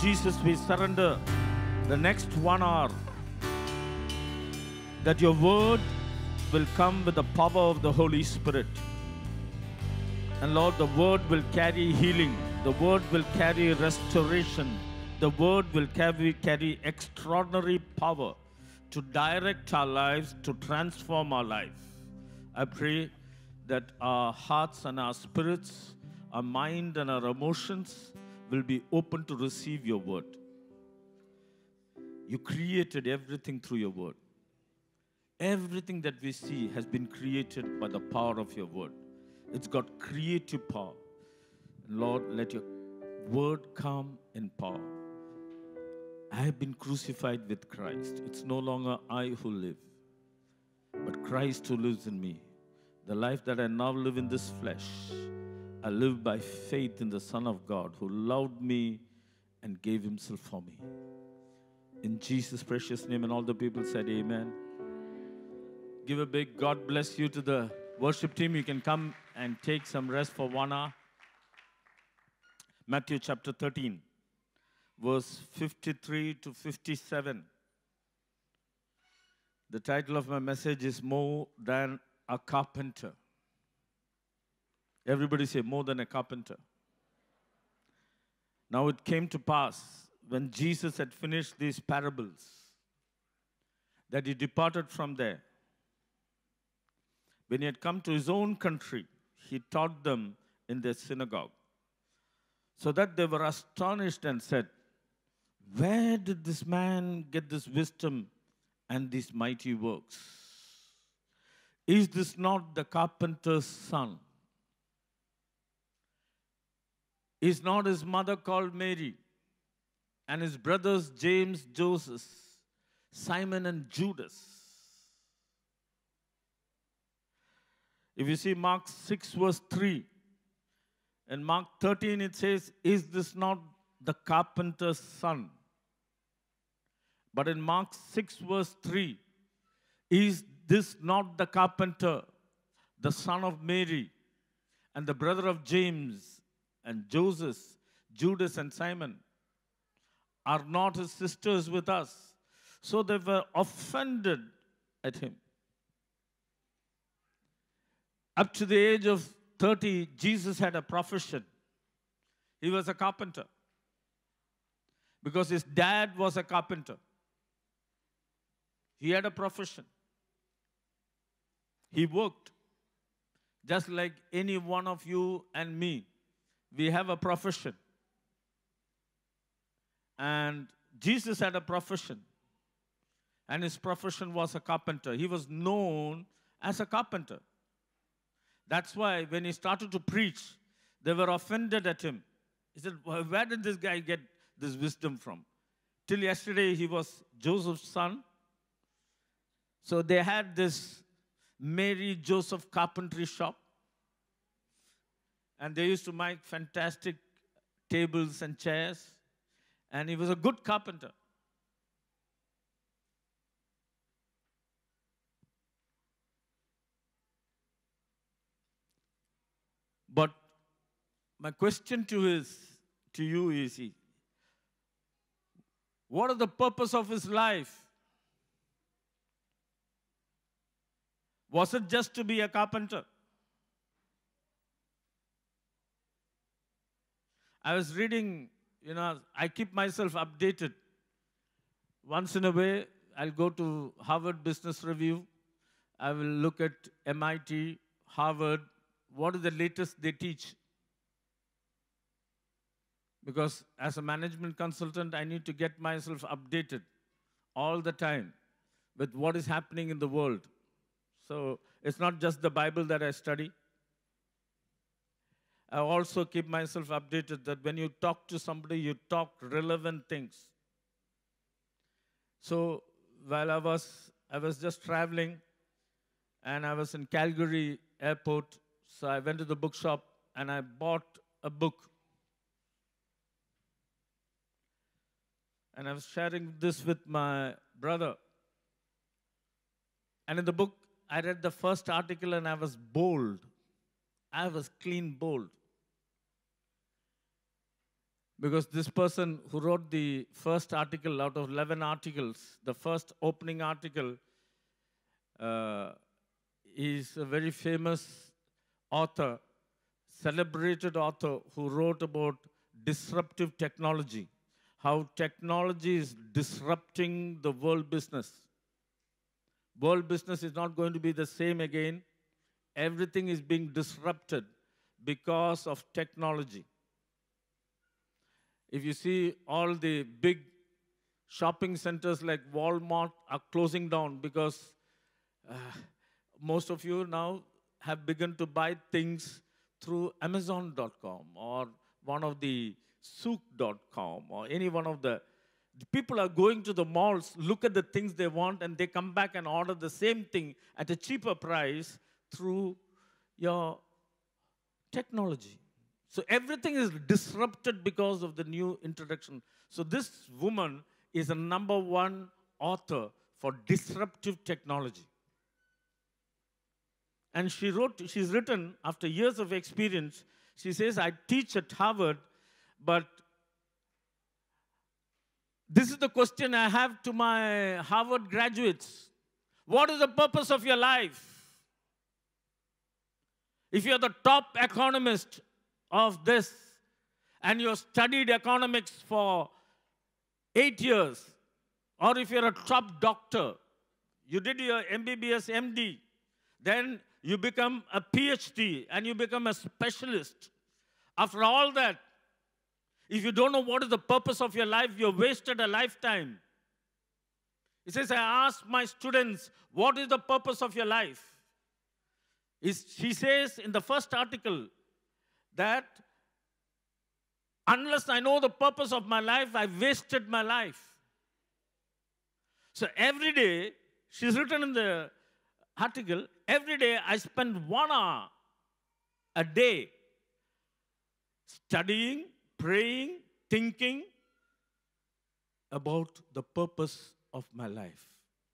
Jesus, we surrender the next 1 hour that your word will come with the power of the Holy Spirit. And Lord, the word will carry healing. The word will carry restoration. The word will carry extraordinary power to direct our lives, to transform our life. I pray that our hearts and our spirits, our mind and our emotions will be open to receive your word. You created everything through your word. Everything that we see has been created by the power of your word. It's got creative power. And Lord, let your word come in power. I have been crucified with Christ. It's no longer I who live, but Christ who lives in me. The life that I now live in this flesh, I live by faith in the Son of God who loved me and gave himself for me. In Jesus' precious name, and all the people said amen. Give a big God bless you to the worship team. You can come and take some rest for 1 hour. Matthew chapter 13, verse 53 to 57. The title of my message is More Than a Carpenter. Everybody say, more than a carpenter. Now it came to pass, when Jesus had finished these parables, that he departed from there. When he had come to his own country, he taught them in their synagogue, so that they were astonished and said, where did this man get this wisdom and these mighty works? Is this not the carpenter's son? Is not his mother called Mary, and his brothers James, Joseph, Simon, and Judas? If you see Mark 6, verse 3, and Mark 13, it says, is this not the carpenter's son? But in Mark 6, verse 3, is this not the carpenter, the son of Mary, and the brother of James, and Joseph, Judas, and Simon? Are not his sisters with us? So they were offended at him. Up to the age of 30, Jesus had a profession. He was a carpenter, because his dad was a carpenter. He had a profession. He worked. Just like any one of you and me, we have a profession. And Jesus had a profession. And his profession was a carpenter. He was known as a carpenter. That's why when he started to preach, they were offended at him. He said, where did this guy get this wisdom from? Till yesterday, he was Joseph's son. So they had this Mary Joseph carpentry shop. And they used to make fantastic tables and chairs. And he was a good carpenter. But my question to you is, what is the purpose of his life? Was it just to be a carpenter? I was reading, I keep myself updated. Once in a way, I'll go to Harvard Business Review. I will look at MIT, Harvard. What is the latest they teach? Because as a management consultant, I need to get myself updated all the time with what is happening in the world. So it's not just the Bible that I study. I also keep myself updated that when you talk to somebody, you talk relevant things. So while I was just traveling, and I was in Calgary airport, so I went to the bookshop and I bought a book. And I was sharing this with my brother. And in the book, I read the first article and I was bold. I was clean bold. Because this person who wrote the first article out of 11 articles, the first opening article, uh, is a very famous author, celebrated author who wrote about disruptive technology, how technology is disrupting the world business. World business is not going to be the same again. Everything is being disrupted because of technology. If you see, all the big shopping centers like Walmart are closing down because most of you now have begun to buy things through Amazon.com or one of the Souk.com or any one of the people are going to the malls, look at the things they want, and they come back and order the same thing at a cheaper price through your technology. So everything is disrupted because of the new introduction. So this woman is a #1 author for disruptive technology. And she's written after years of experience, she says, I teach at Harvard, but this is the question I have to my Harvard graduates. What is the purpose of your life? If you're the top economist of this and you studied economics for 8 years, or if you're a top doctor, you did your MBBS, MD, then you become a PhD and you become a specialist. After all that, if you don't know what is the purpose of your life, you've wasted a lifetime. He says, I ask my students, what is the purpose of your life? She says in the first article that unless I know the purpose of my life, I've wasted my life. So every day, she's written in the article, every day I spend 1 hour a day studying, praying, thinking about the purpose of my life.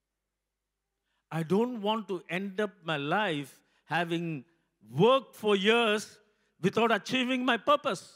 I don't want to end up my life having worked for years without achieving my purpose.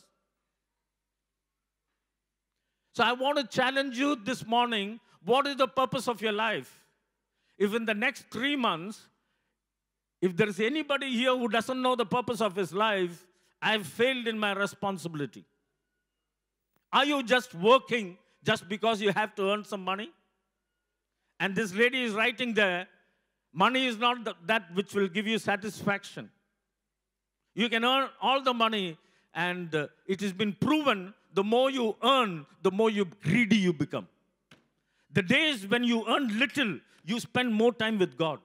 So I want to challenge you this morning, what is the purpose of your life? If in the next 3 months, if there is anybody here who doesn't know the purpose of his life, I've failed in my responsibility. Are you just working just because you have to earn some money? And this lady is writing there, money is not that which will give you satisfaction. You can earn all the money, and it has been proven, the more you earn, the more greedy you become. The days when you earn little, you spend more time with God.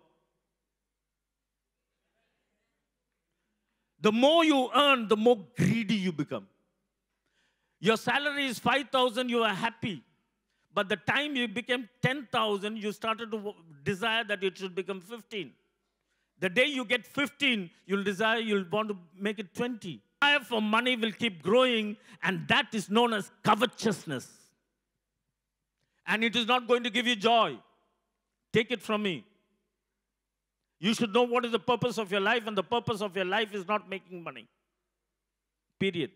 The more you earn, the more greedy you become. Your salary is 5,000, you are happy. But the time you became 10,000, you started to desire that it should become 15. The day you get 15, you'll want to make it 20. Desire for money will keep growing, and that is known as covetousness. And it is not going to give you joy. Take it from me. You should know what is the purpose of your life, and the purpose of your life is not making money. Period.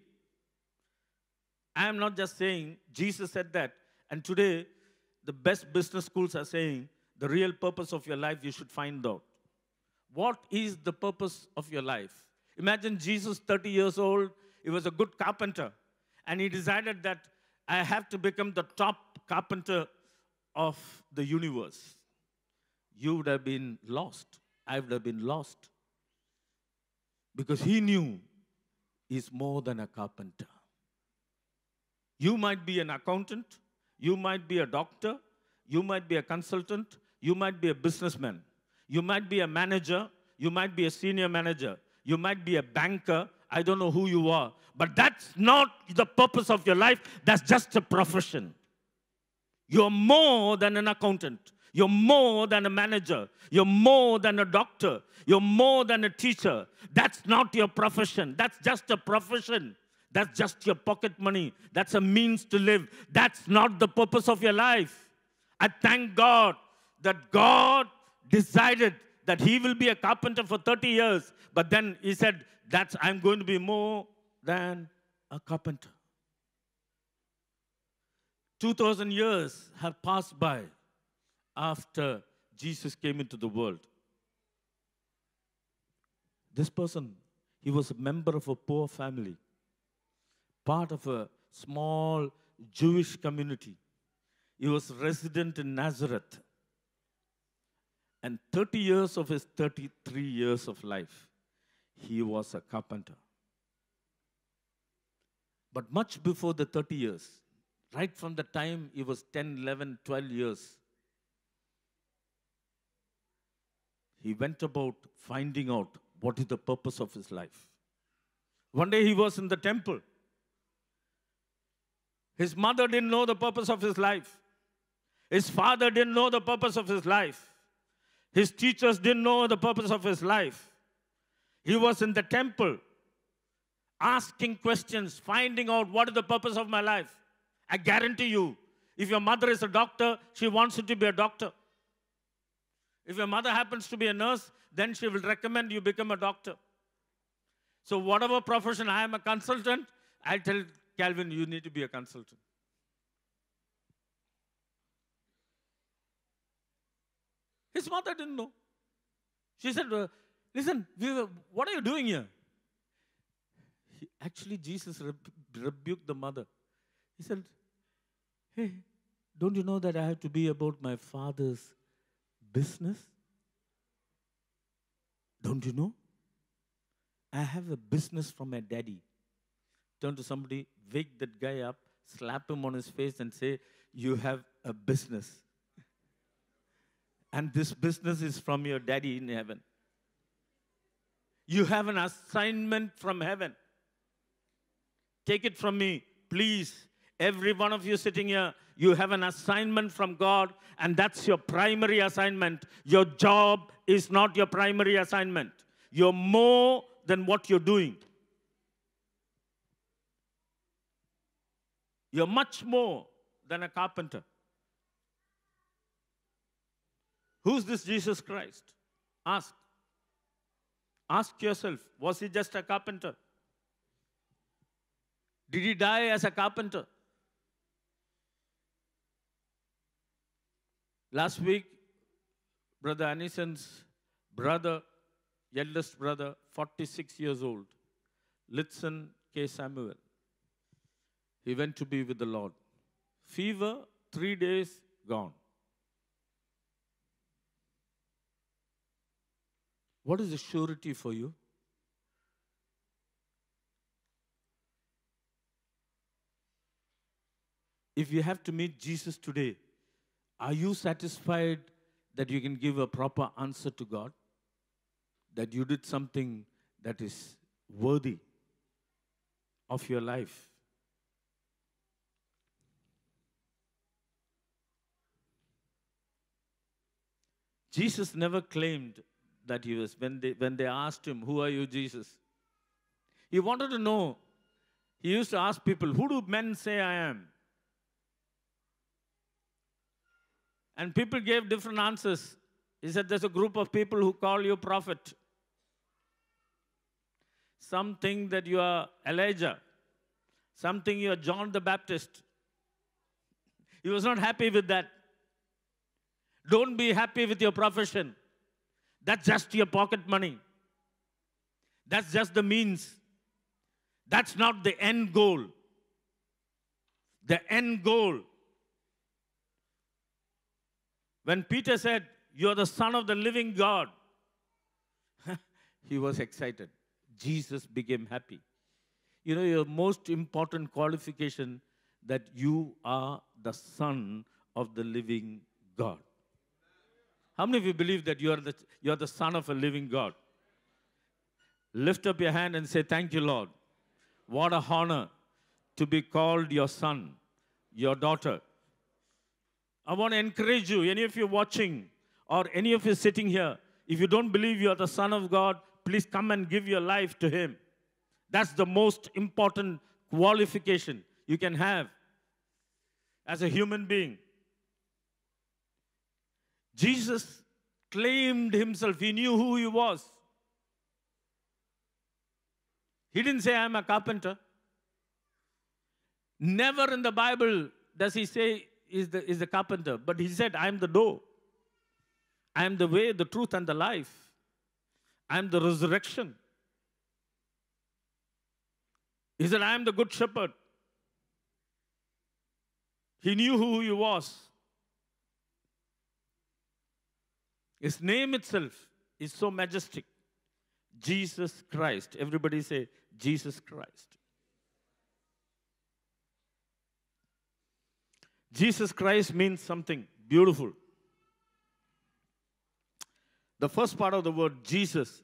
I am not just saying, Jesus said that. And today, the best business schools are saying, the real purpose of your life you should find out. What is the purpose of your life? Imagine Jesus, 30 years old, he was a good carpenter. And he decided that I have to become the top carpenter of the universe. You would have been lost. I would have been lost. Because he knew he's more than a carpenter. You might be an accountant. You might be a doctor. You might be a consultant. You might be a businessman. You might be a manager. You might be a senior manager. You might be a banker. I don't know who you are. But that's not the purpose of your life. That's just a profession. You're more than an accountant. You're more than a manager. You're more than a doctor. You're more than a teacher. That's not your profession. That's just a profession. That's just your pocket money. That's a means to live. That's not the purpose of your life. I thank God that God decided that he will be a carpenter for 30 years. But then he said, I'm going to be more than a carpenter. 2,000 years have passed by after Jesus came into the world. This person, he was a member of a poor family, part of a small Jewish community. He was resident in Nazareth. And 30 years of his 33 years of life, he was a carpenter. But much before the 30 years, right from the time he was 10, 11, 12 years, he went about finding out what is the purpose of his life. One day he was in the temple. His mother didn't know the purpose of his life. His father didn't know the purpose of his life. His teachers didn't know the purpose of his life. He was in the temple, asking questions, finding out what is the purpose of my life. I guarantee you, if your mother is a doctor, she wants you to be a doctor. If your mother happens to be a nurse, then she will recommend you become a doctor. So whatever profession, I am a consultant, I'll tell Calvin, you need to be a consultant. His mother didn't know. She said, listen, what are you doing here? Actually, Jesus rebuked the mother. He said, hey, don't you know that I have to be about my father's business? Don't you know? I have a business from my daddy. Turn to somebody, wake that guy up, slap him on his face and say, you have a business. And this business is from your daddy in heaven. You have an assignment from heaven. Take it from me, please. Every one of you sitting here, you have an assignment from God, and that's your primary assignment. Your job is not your primary assignment. You're more than what you're doing. You're much more than a carpenter. Who's this Jesus Christ? Ask. Ask yourself, was he just a carpenter? Did he die as a carpenter? Last week, Brother Anison's brother, eldest brother, 46 years old, Litson K. Samuel, he went to be with the Lord. Fever, 3 days, gone. What is the surety for you? If you have to meet Jesus today, are you satisfied that you can give a proper answer to God? That you did something that is worthy of your life? Jesus never claimed that he was, when they asked him, who are you, Jesus? He wanted to know. He used to ask people, who do men say I am? And people gave different answers. He said, there's a group of people who call you prophet. Some think that you are Elijah. Some think you are John the Baptist. He was not happy with that. Don't be happy with your profession. That's just your pocket money. That's just the means. That's not the end goal. The end goal. When Peter said, you're the Son of the living God, he was excited. Jesus became happy. You know, your most important qualification that you are the Son of the living God. How many of you believe that you are the Son of a living God? Lift up your hand and say, thank you, Lord. What a honor to be called your son, your daughter. I want to encourage you, any of you watching or any of you sitting here, if you don't believe you are the Son of God, please come and give your life to him. That's the most important qualification you can have as a human being. Jesus claimed himself. He knew who he was. He didn't say, I'm a carpenter. Never in the Bible does he say is the carpenter, but he said, I am the door. I am the way, the truth, and the life. I am the resurrection. He said, I am the good shepherd. He knew who he was. His name itself is so majestic. Jesus Christ. Everybody say, Jesus Christ. Jesus Christ means something beautiful. The first part of the word Jesus,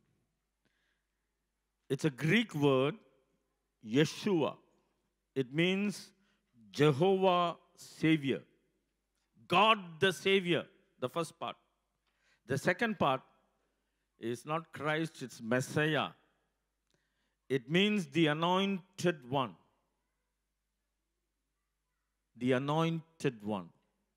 it's a Greek word, Yeshua. It means Jehovah Savior. God the Savior, the first part. The second part is not Christ, it's Messiah. It means the anointed one. The anointed one.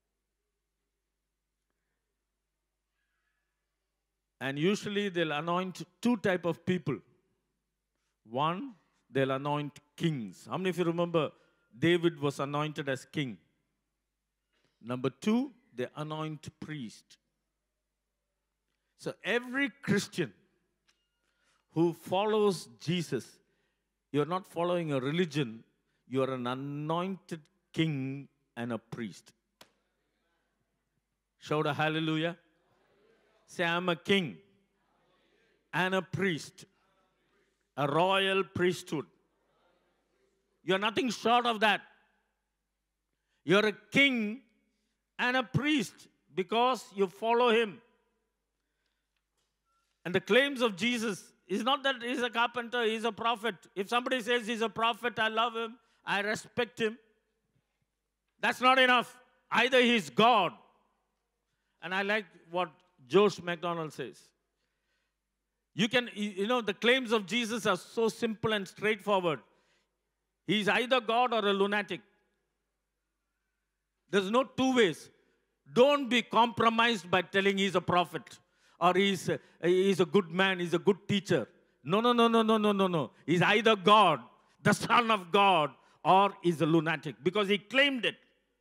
And usually they'll anoint two type of people. One, they'll anoint kings. How many of you remember David was anointed as king? Number two, they anoint priest. So every Christian who follows Jesus, you're not following a religion, you're an anointed king and a priest. Shout a hallelujah. Say, I'm a king and a priest, a royal priesthood. You're nothing short of that. You're a king and a priest because you follow him. And the claims of Jesus is not that he's a carpenter, he's a prophet. If somebody says he's a prophet, I love him, I respect him. That's not enough. Either he's God. And I like what Josh McDonald says. The claims of Jesus are so simple and straightforward. He's either God or a lunatic. There's no two ways. Don't be compromised by telling he's a prophet or he's a good man, he's a good teacher. No. He's either God, the Son of God, or he's a lunatic because he claimed it.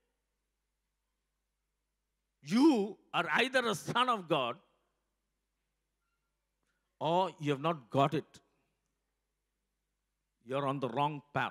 You are either a son of God or you have not got it. You're on the wrong path.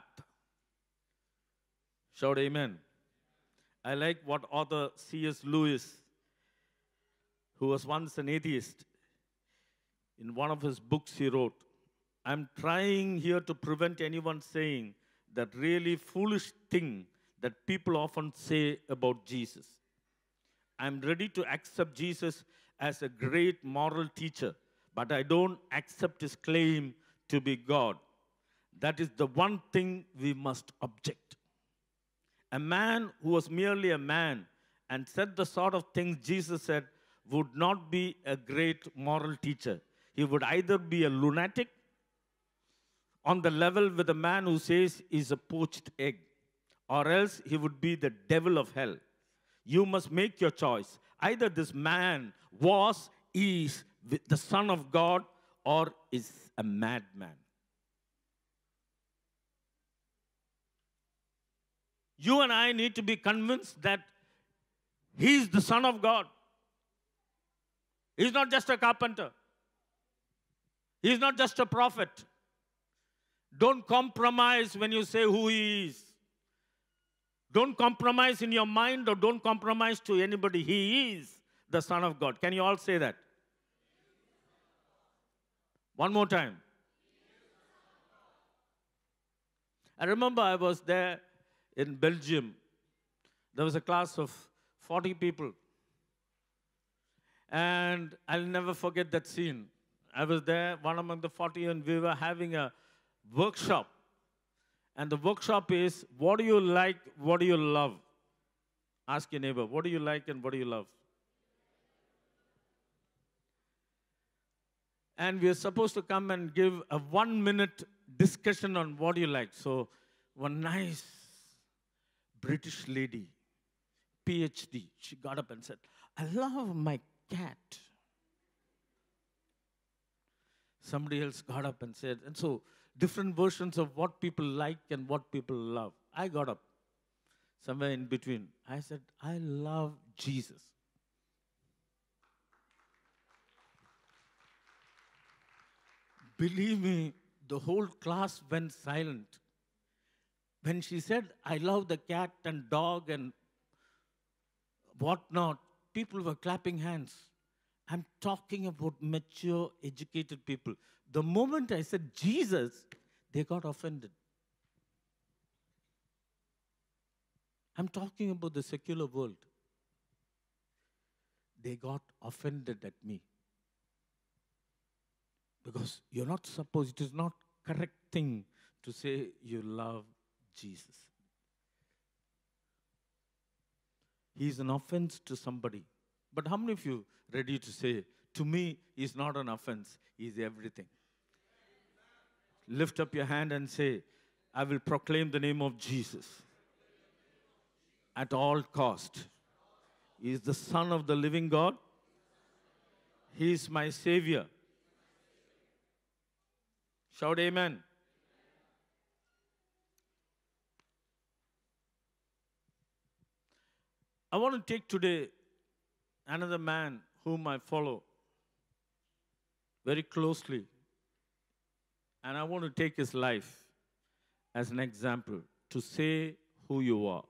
Shout amen. I like what author C.S. Lewis, who was once an atheist, in one of his books he wrote, I'm trying here to prevent anyone saying that really foolish thing that people often say about Jesus. I'm ready to accept Jesus as a great moral teacher, but I don't accept his claim to be God. That is the one thing we must object. A man who was merely a man and said the sort of things Jesus said would not be a great moral teacher. He would either be a lunatic on the level with a man who says he's a poached egg, or else he would be the devil of hell. You must make your choice. Either this man is the Son of God or is a madman. You and I need to be convinced that he's the Son of God. He's not just a carpenter. He's not just a prophet. Don't compromise when you say who he is. Don't compromise in your mind or don't compromise to anybody. He is the Son of God. Can you all say that? One more time. I remember I was there in Belgium. There was a class of 40 people. And I'll never forget that scene. I was there, one among the 40, and we were having a workshop. And the workshop is, what do you like, what do you love? Ask your neighbor, what do you like and what do you love? And we are supposed to come and give a 1-minute discussion on what you like. So one nice British lady, PhD, she got up and said, I love my cat. Somebody else got up and said, and so different versions of what people like and what people love. I got up. somewhere in between. I said, I love Jesus. Believe me, the whole class went silent. When she said, I love the cat and dog and whatnot, people were clapping hands. I'm talking about mature, educated people. The moment I said Jesus, they got offended. I'm talking about the secular world. They got offended at me. Because you're not supposed, it is not correct thing to say you love Jesus. He's an offense to somebody. But how many of you ready to say, to me, he's not an offense, he's everything? Lift up your hand and say, I will proclaim the name of Jesus at all cost. He is the Son of the living God. He is my Savior. Shout amen. I want to take today another man whom I follow very closely. And I want to take his life as an example to say who you are.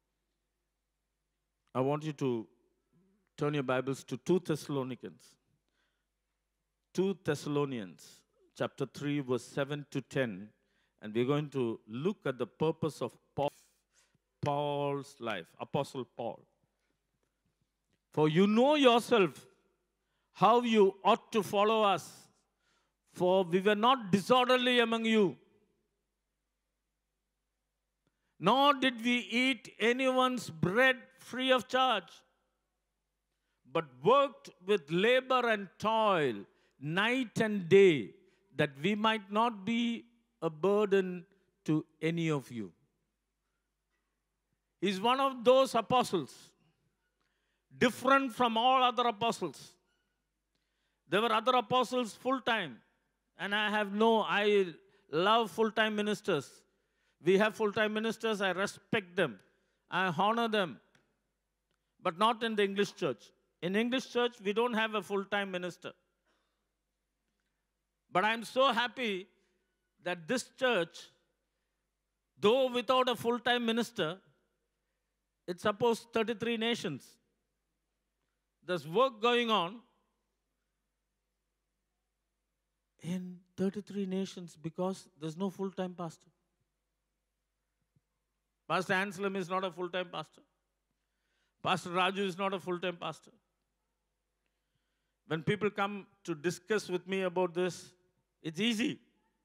I want you to turn your Bibles to 2 Thessalonians. 2 Thessalonians, chapter 3, verse 7 to 10. And we're going to look at the purpose of Paul's life, Apostle Paul. For you know yourself how you ought to follow us. For we were not disorderly among you, nor did we eat anyone's bread free of charge, but worked with labor and toil night and day, that we might not be a burden to any of you. He's one of those apostles, different from all other apostles. There were other apostles full-time. And I love full-time ministers. We have full-time ministers, I respect them. I honor them. But not in the English church. In English church, we don't have a full-time minister. But I'm so happy that this church, though without a full-time minister, it supports 33 nations. There's work going on in 33 nations because there's no full-time pastor. Pastor Anselm is not a full-time pastor. Pastor Raju is not a full-time pastor. When people come to discuss with me about this, it's easy.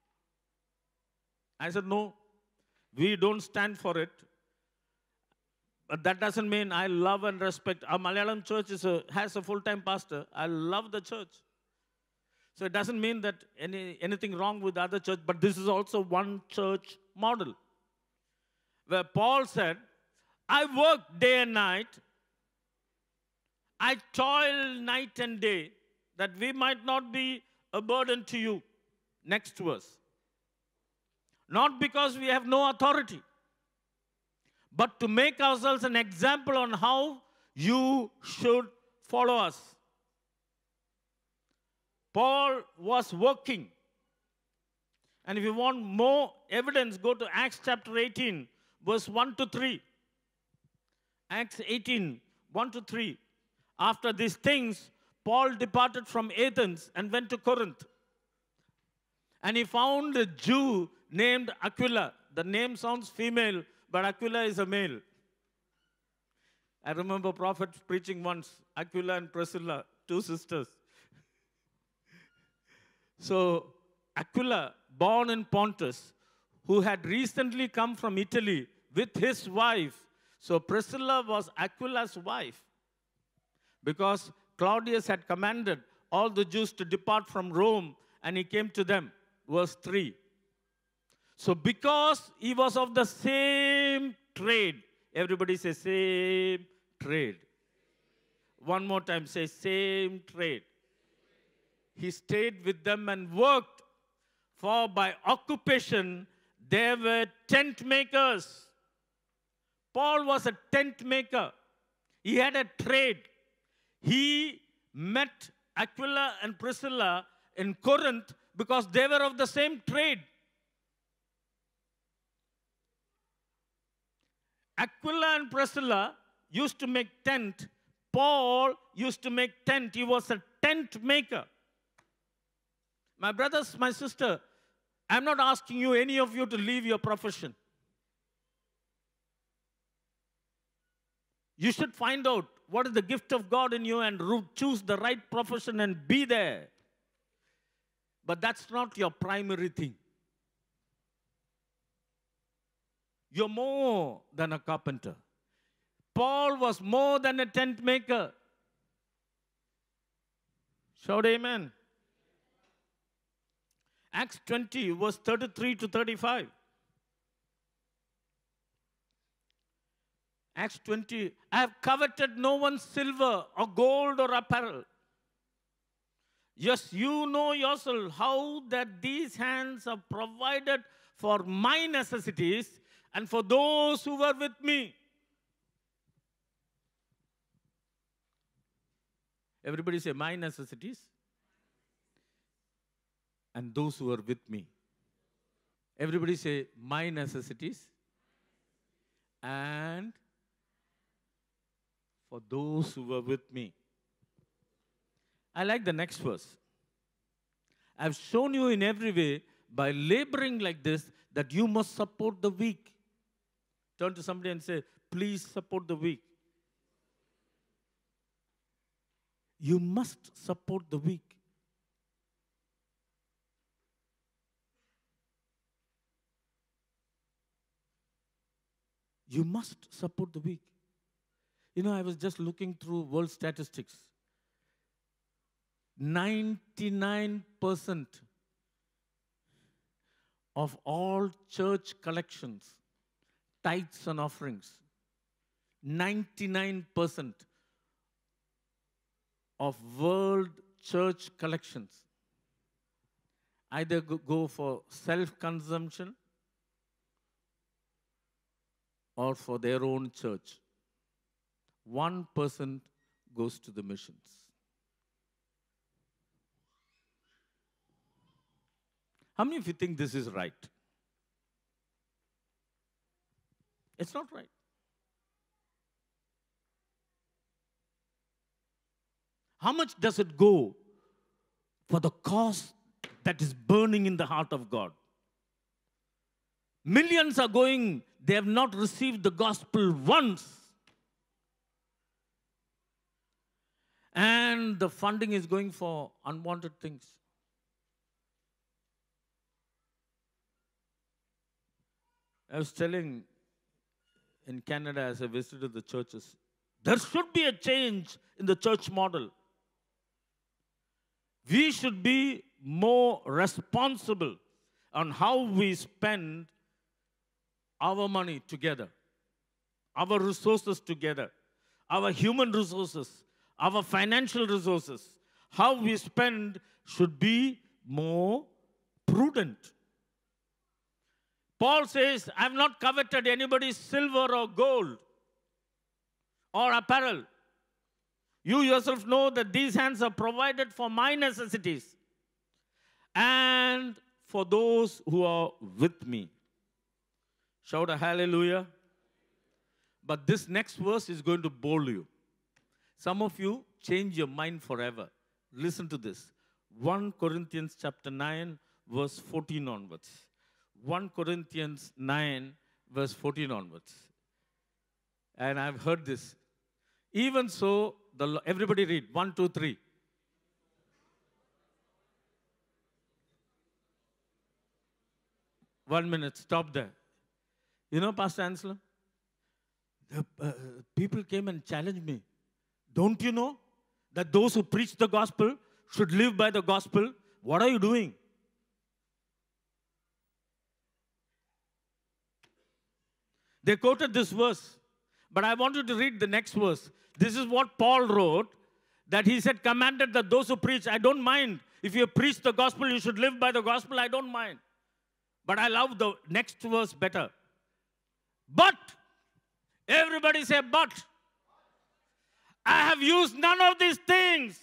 I said, no, we don't stand for it. But that doesn't mean I love and respect. Our Malayalam church has a full-time pastor. I love the church. So it doesn't mean that anything wrong with the other church, but this is also one church model. Where Paul said, I work day and night, I toil night and day, that we might not be a burden to you. Next verse. Not because we have no authority, but to make ourselves an example on how you should follow us. Paul was working. And if you want more evidence, go to Acts chapter 18, verse 1 to 3. Acts 18, 1 to 3. After these things, Paul departed from Athens and went to Corinth. And he found a Jew named Aquila. The name sounds female, but Aquila is a male. I remember prophet preaching once, Aquila and Priscilla, two sisters. So Aquila, born in Pontus, who had recently come from Italy with his wife. So Priscilla was Aquila's wife because Claudius had commanded all the Jews to depart from Rome, and he came to them. Verse 3. So because he was of the same trade, everybody say same trade. One more time, say same trade. He stayed with them and worked, for by occupation they were tent makers. Paul was a tent maker. He had a trade. He met Aquila and Priscilla in Corinth because they were of the same trade. Aquila and Priscilla used to make tent. Paul used to make tent. He was a tent maker. My brothers, my sister, I'm not asking you, any of you, to leave your profession. You should find out what is the gift of God in you and choose the right profession and be there. But that's not your primary thing. You're more than a carpenter. Paul was more than a tent maker. Shout amen. Acts 20, verse 33 to 35. Acts 20, I have coveted no one's silver or gold or apparel. Yes, you know yourself how that these hands have provided for my necessities and for those who were with me. Everybody say, my necessities and those who are with me. Everybody say, my necessities and for those who were with me. I like the next verse. I've shown you in every way by laboring like this that you must support the weak. Turn to somebody and say, please support the weak. You must support the weak. You must support the weak. You know, I was just looking through world statistics. 99% of all church collections, tithes and offerings, 99% of world church collections either go for self-consumption or for their own church. 1% goes to the missions. How many of you think this is right? It's not right. How much does it go for the cause that is burning in the heart of God? Millions are going, they have not received the gospel once. And the funding is going for unwanted things. I was telling in Canada as I visited the churches, there should be a change in the church model. We should be more responsible on how we spend our money together, our resources together, our human resources, our financial resources. How we spend should be more prudent. Paul says, I have not coveted anybody's silver or gold or apparel. You yourself know that these hands are provided for my necessities and for those who are with me. Shout a hallelujah. But this next verse is going to bore you. Some of you change your mind forever. Listen to this. 1 Corinthians chapter 9, verse 14 onwards. 1 Corinthians 9, verse 14 onwards. And I've heard this. Even so, everybody read. 1, 2, 3. One minute, stop there. You know, Pastor Anselm, people came and challenged me. Don't you know that those who preach the gospel should live by the gospel? What are you doing? They quoted this verse, but I want you to read the next verse. This is what Paul wrote, that he said, commanded that those who preach, I don't mind. If you preach the gospel, you should live by the gospel, I don't mind. But I love the next verse better. But Everybody say, but. I have used none of these things.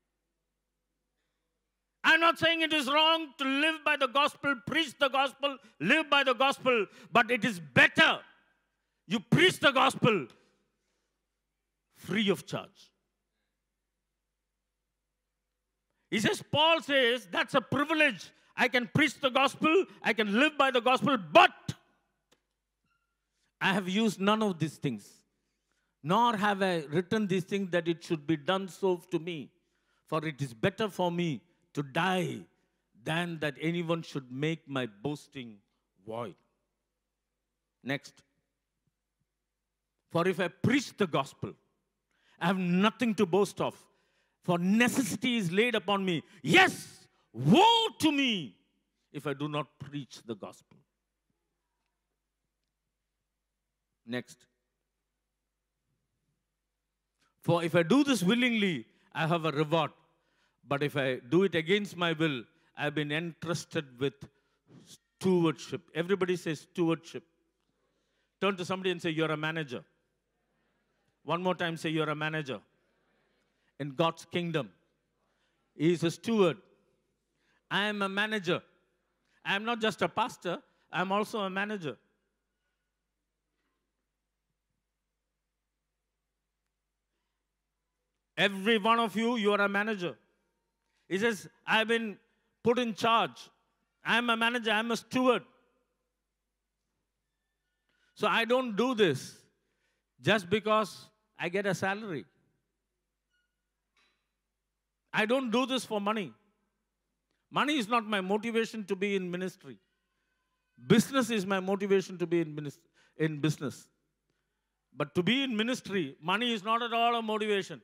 I'm not saying it is wrong to live by the gospel, preach the gospel, live by the gospel, but it is better you preach the gospel free of charge. He says, Paul says, that's a privilege. I can preach the gospel, I can live by the gospel, but I have used none of these things, nor have I written these things that it should be done so to me. For it is better for me to die than that anyone should make my boasting void. Next. For if I preach the gospel, I have nothing to boast of, for necessity is laid upon me. Yes, woe to me if I do not preach the gospel. Next. For if I do this willingly, I have a reward. But if I do it against my will, I have been entrusted with stewardship. Everybody says stewardship. Turn to somebody and say, you're a manager. One more time, say, you're a manager. In God's kingdom, He is a steward. I am a manager. I am not just a pastor, I am also a manager. Every one of you, you are a manager. He says, I've been put in charge. I'm a manager, I'm a steward. So I don't do this just because I get a salary. I don't do this for money. Money is not my motivation to be in ministry. Business is my motivation to be in business. But to be in ministry, money is not at all a motivation.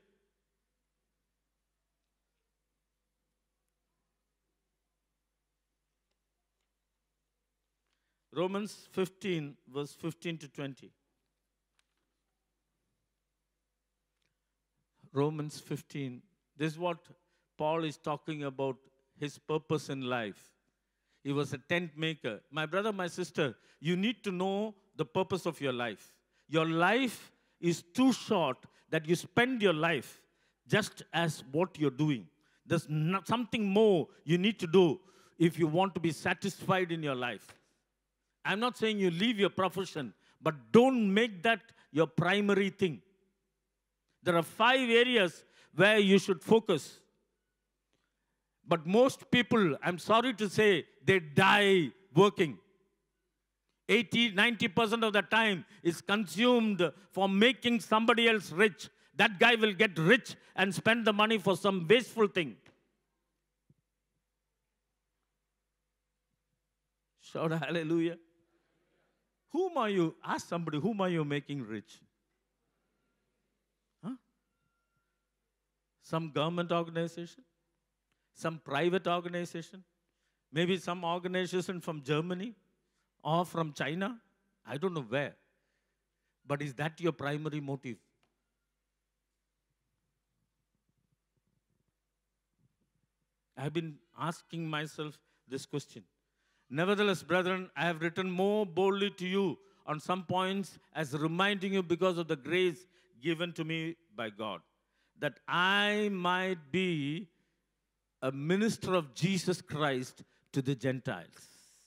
Romans 15, verse 15 to 20. Romans 15. This is what Paul is talking about, his purpose in life. He was a tent maker. My brother, my sister, you need to know the purpose of your life. Your life is too short that you spend your life just as what you're doing. There's not something more you need to do if you want to be satisfied in your life. I'm not saying you leave your profession, but don't make that your primary thing. There are 5 areas where you should focus. But most people, I'm sorry to say, they die working. 80-90% of the time is consumed for making somebody else rich. That guy will get rich and spend the money for some wasteful thing. Shout hallelujah. Whom are you? Ask somebody, whom are you making rich? Huh? Some government organization? Some private organization? Maybe some organization from Germany or from China? I don't know where. But is that your primary motive? I've been asking myself this question. Nevertheless, brethren, I have written more boldly to you on some points as reminding you because of the grace given to me by God, that I might be a minister of Jesus Christ to the Gentiles.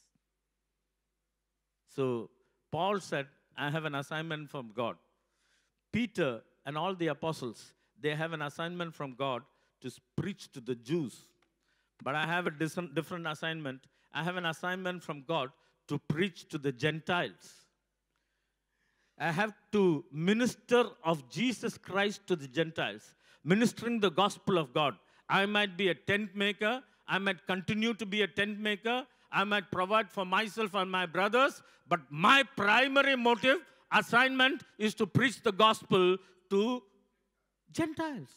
So, Paul said, I have an assignment from God. Peter and all the apostles, they have an assignment from God to preach to the Jews. But I have a different assignment. I have an assignment from God to preach to the Gentiles. I have to minister of Jesus Christ to the Gentiles, ministering the gospel of God. I might be a tent maker. I might continue to be a tent maker. I might provide for myself and my brothers. But my primary motive, assignment, is to preach the gospel to Gentiles.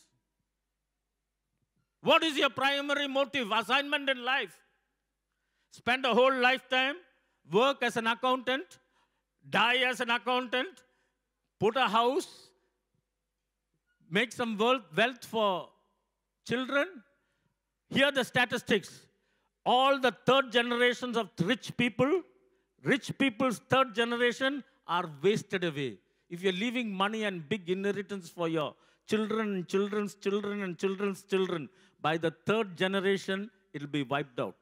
What is your primary motive, assignment in life? Spend a whole lifetime, work as an accountant, die as an accountant, put a house, make some wealth for children. Here are the statistics. All the third generations of rich people's third generation are wasted away. if you're leaving money and big inheritance for your children and children's children and children's children, by the third generation, it'll be wiped out.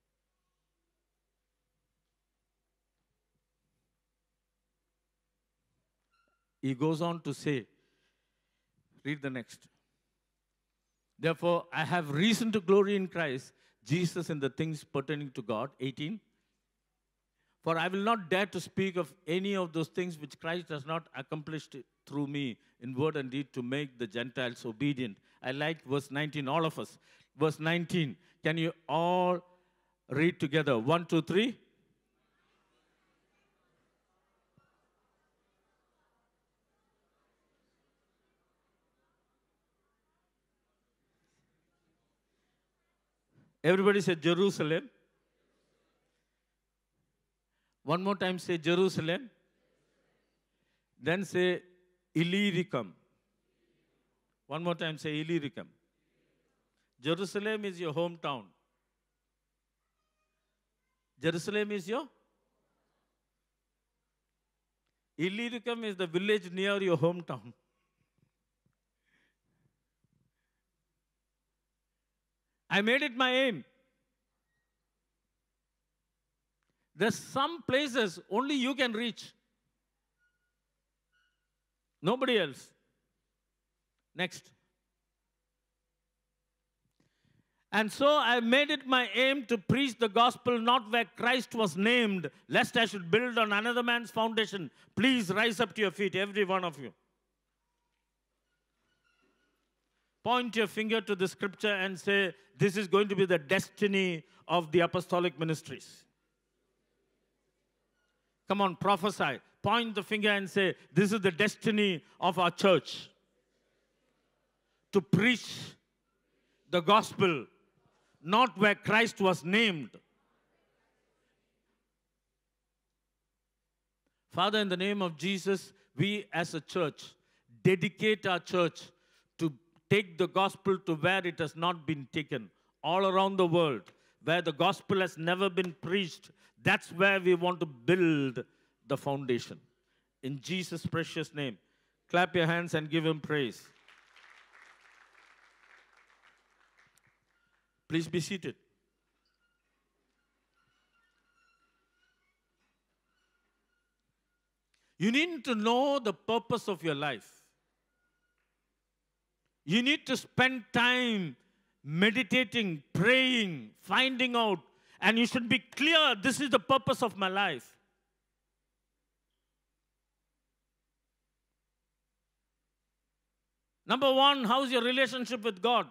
He goes on to say, read the next. Therefore, I have reason to glory in Christ Jesus in the things pertaining to God. 18. For I will not dare to speak of any of those things which Christ has not accomplished through me in word and deed to make the Gentiles obedient. I like verse 19, all of us. Verse 19. Can you all read together? 1, 2, 3. Everybody say Jerusalem. One more time say Jerusalem. Then say Illyricum. One more time say Illyricum. Jerusalem is your hometown. Jerusalem is your? Illyricum is the village near your hometown. I made it my aim. There's some places only you can reach. Nobody else. Next. And so I made it my aim to preach the gospel not where Christ was named, lest I should build on another man's foundation. Please rise up to your feet, every one of you. Point your finger to the scripture and say, this is going to be the destiny of the apostolic ministries. Come on, prophesy. Point the finger and say, this is the destiny of our church. To preach the gospel, not where Christ was named. Father, in the name of Jesus, we as a church dedicate our church to take the gospel to where it has not been taken. All around the world, where the gospel has never been preached, that's where we want to build the foundation. In Jesus' precious name, clap your hands and give him praise. Please be seated. You need to know the purpose of your life. You need to spend time meditating, praying, finding out, and you should be clear, this is the purpose of my life. Number one, how's your relationship with God?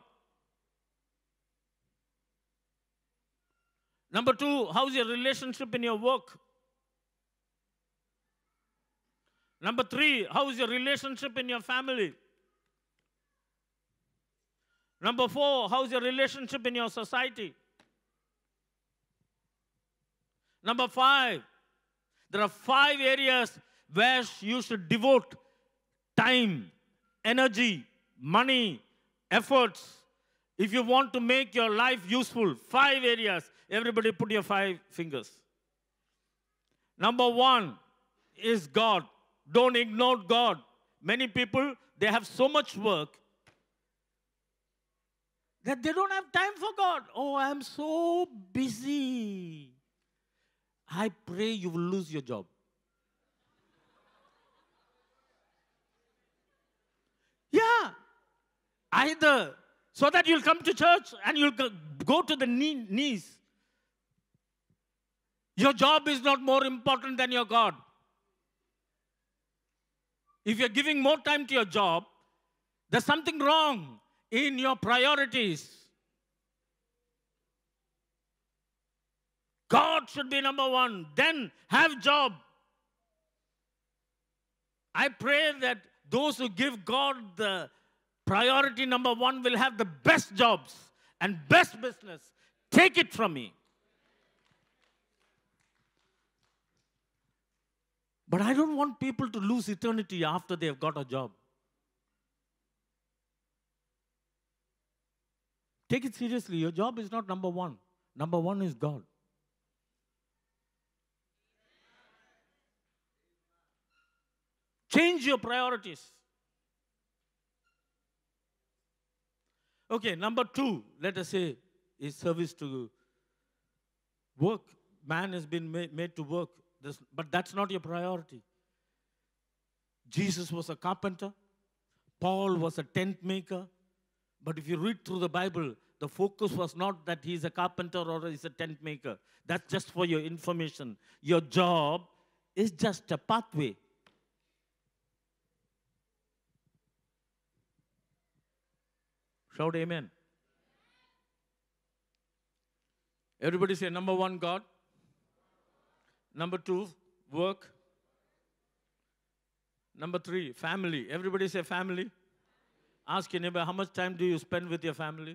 Number two, how's your relationship in your work? Number three, how's your relationship in your family? Number four, how's your relationship in your society? Number five, there are 5 areas where you should devote time, energy, money, efforts. If you want to make your life useful, 5 areas. Everybody put your 5 fingers. Number 1 is God. Don't ignore God. Many people, they have so much work that they don't have time for God. Oh, I'm so busy. I pray you will lose your job. Yeah. Either so that you'll come to church and you'll go to the knees. Your job is not more important than your God. If you're giving more time to your job, there's something wrong in your priorities. God should be number 1. Then have job. I pray that those who give God the priority number 1 will have the best jobs and best business. Take it from me. But I don't want people to lose eternity after they've got a job. Take it seriously. Your job is not number 1. Number 1 is God. Change your priorities. Okay, number 2, let us say, is service to work. Man has been made to work, but that's not your priority. Jesus was a carpenter. Paul was a tent maker. But if you read through the Bible, the focus was not that he's a carpenter or he's a tent maker. That's just for your information. Your job is just a pathway. Shout amen. Everybody say, number 1, God. Number 2, work. Number 3, family. Everybody say family. Ask your neighbor, how much time do you spend with your family?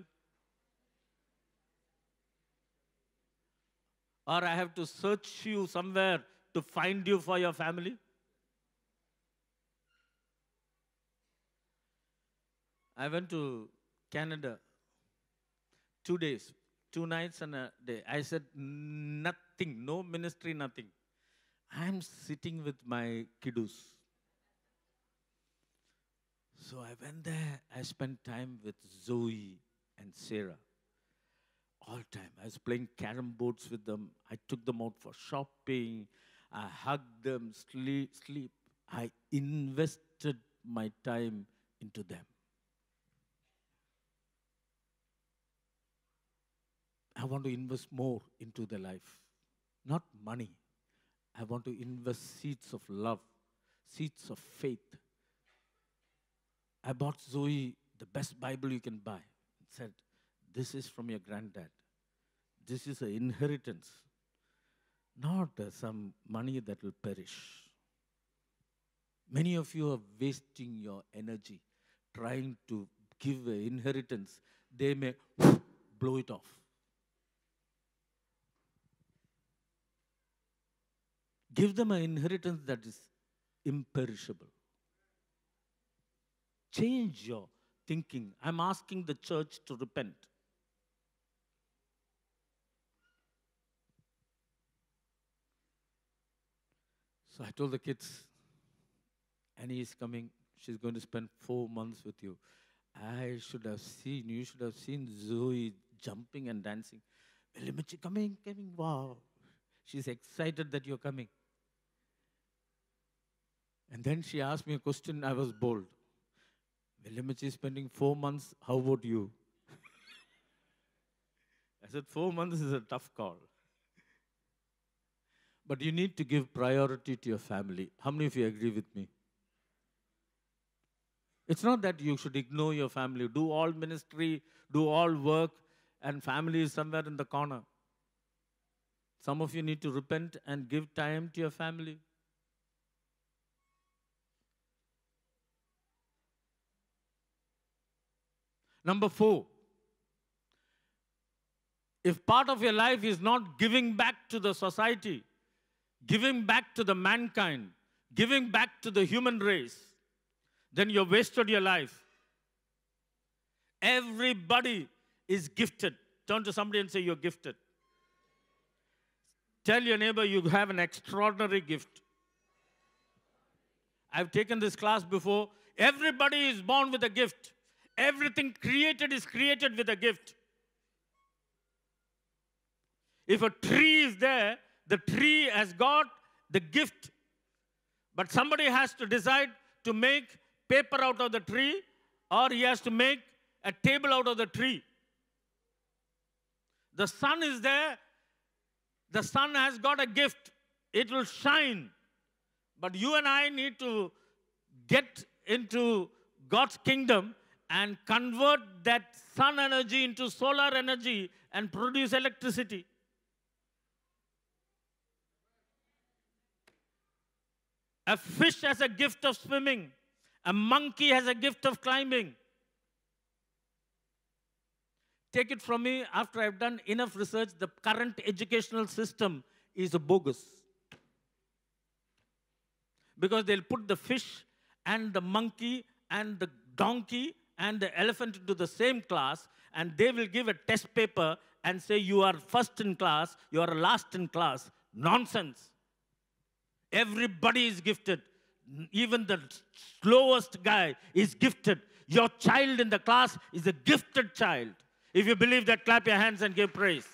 Or I have to search you somewhere to find you for your family? I went to Canada 2 days, 2 nights and a day. I said nothing, no ministry, nothing. I'm sitting with my kiddos. So I went there, I spent time with Zoe and Sarah. All time. I was playing carom boards with them. I took them out for shopping. I hugged them, sleep. I invested my time into them. I want to invest more into their life. Not money. I want to invest seeds of love, seeds of faith. I bought Zoe the best Bible you can buy. And said, this is from your granddad. This is an inheritance, not some money that will perish. Many of you are wasting your energy trying to give an inheritance. They may blow it off. Give them an inheritance that is imperishable. Change your thinking. I'm asking the church to repent. So I told the kids, Annie is coming. She's going to spend 4 months with you. You should have seen Zoe jumping and dancing. Williamachi, coming, wow. She's excited that you're coming. And then she asked me a question, I was bold. Williamachi is spending 4 months, how about you? I said, 4 months is a tough call. But you need to give priority to your family. How many of you agree with me? It's not that you should ignore your family. Do all ministry, do all work, and family is somewhere in the corner. Some of you need to repent and give time to your family. Number 4, if part of your life is not giving back to the society, giving back to the mankind, giving back to the human race, then you've wasted your life. Everybody is gifted. Turn to somebody and say, you're gifted. Tell your neighbor you have an extraordinary gift. I've taken this class before. Everybody is born with a gift. Everything created is created with a gift. If a tree is there, the tree has got the gift. But somebody has to decide to make paper out of the tree, or he has to make a table out of the tree. The sun is there. The sun has got a gift. It will shine. But you and I need to get into God's kingdom and convert that sun energy into solar energy and produce electricity. A fish has a gift of swimming. A monkey has a gift of climbing. Take it from me, after I've done enough research, the current educational system is bogus. Because they'll put the fish and the monkey and the donkey and the elephant into the same class, and they will give a test paper and say you are first in class, you are last in class. Nonsense. Everybody is gifted. Even the slowest guy is gifted. Your child in the class is a gifted child. If you believe that, clap your hands and give praise.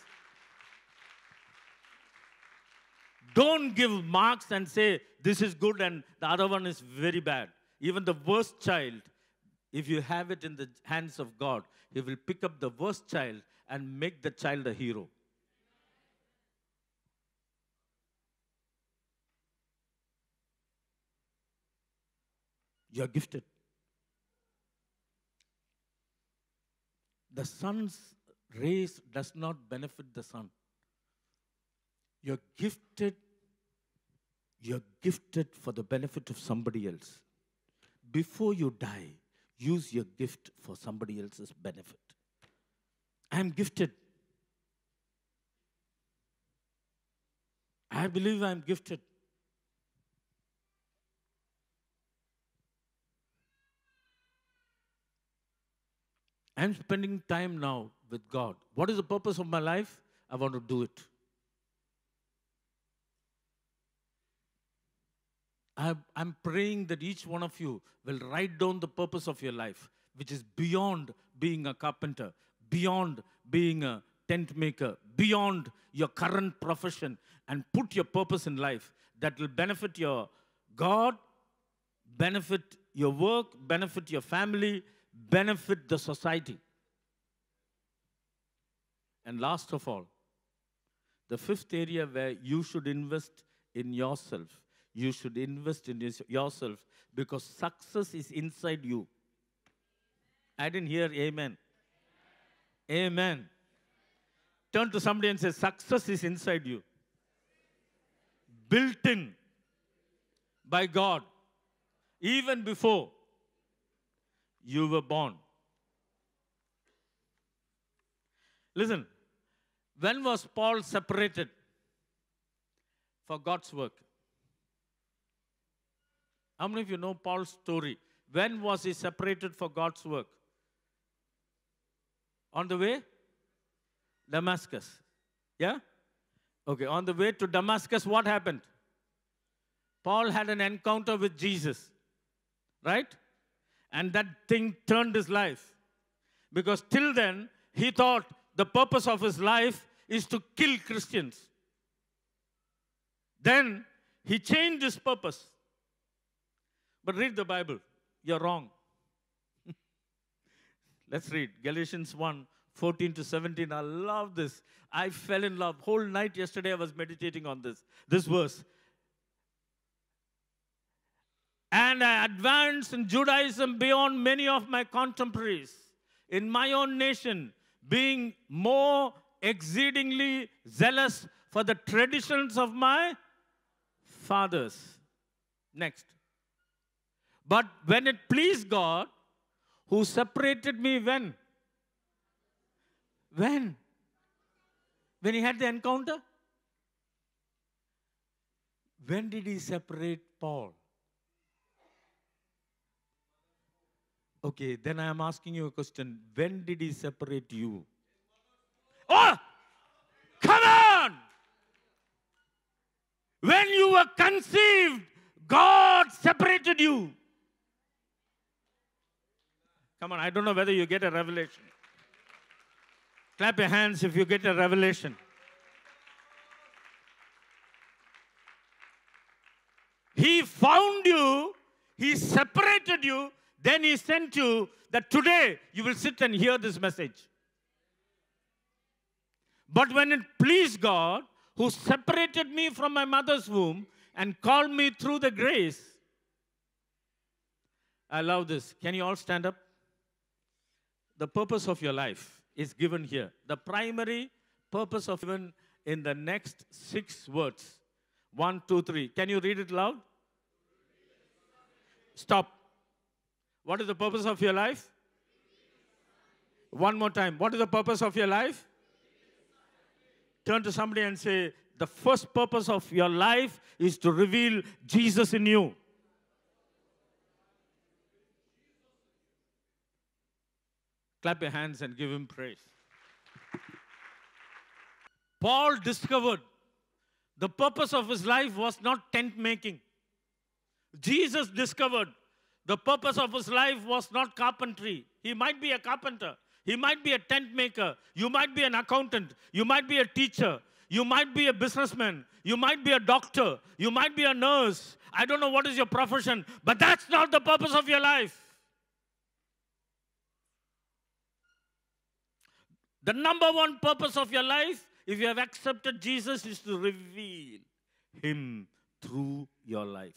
Don't give marks and say, this is good and the other one is very bad. Even the worst child, if you have it in the hands of God, He will pick up the worst child and make the child a hero. You are gifted. The sun's rays does not benefit the sun. You're gifted for the benefit of somebody else. Before you die, use your gift for somebody else's benefit. I'm gifted. I believe I'm gifted. I'm spending time now with God. What is the purpose of my life? I want to do it. I'm praying that each one of you will write down the purpose of your life, which is beyond being a carpenter, beyond being a tent maker, beyond your current profession, and put your purpose in life that will benefit your God, benefit your work, benefit your family, benefit the society. And last of all, the fifth area where you should invest in yourself. You should invest in yourself because success is inside you. I didn't hear amen. Amen. Turn to somebody and say, success is inside you. Built in by God. Even before you were born. Listen, when was Paul separated for God's work? How many of you know Paul's story? When was he separated for God's work? On the way? Damascus. Yeah? Okay, on the way to Damascus, what happened? Paul had an encounter with Jesus. Right? And that thing turned his life. Because till then, he thought the purpose of his life is to kill Christians. Then, he changed his purpose. But read the Bible. You're wrong. Let's read Galatians 1, 14 to 17. I love this. I fell in love. Whole night yesterday I was meditating on this verse. And I advanced in Judaism beyond many of my contemporaries in my own nation, being more exceedingly zealous for the traditions of my fathers. Next. But when it pleased God, who separated me when? When? When he had the encounter? When did he separate Paul? Okay, then I am asking you a question. When did he separate you? Oh! Come on! When you were conceived, God separated you. Come on, I don't know whether you get a revelation. Clap your hands if you get a revelation. He found you, he separated you, then he sent you that today you will sit and hear this message. But when it pleased God, who separated me from my mother's womb and called me through the grace. I love this. Can you all stand up? The purpose of your life is given here. The primary purpose of given in the next 6 words. 1, 2, 3. Can you read it loud? Stop. What is the purpose of your life? One more time. What is the purpose of your life? Turn to somebody and say, the first purpose of your life is to reveal Jesus in you. Clap your hands and give him praise. Paul discovered the purpose of his life was not tent making. Jesus discovered the purpose of his life was not carpentry. He might be a carpenter. He might be a tent maker. You might be an accountant. You might be a teacher. You might be a businessman. You might be a doctor. You might be a nurse. I don't know what is your profession, but that's not the purpose of your life. The number one purpose of your life, if you have accepted Jesus, is to reveal him through your life.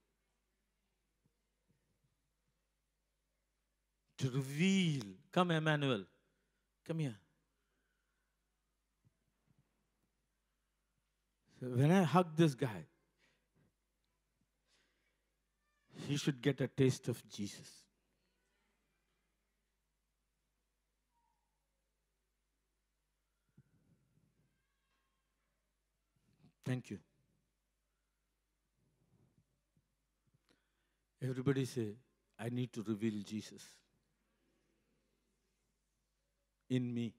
To reveal. Come, Emmanuel. Come here. So when I hug this guy, he should get a taste of Jesus. Thank you. Everybody say, I need to reveal Jesus in me.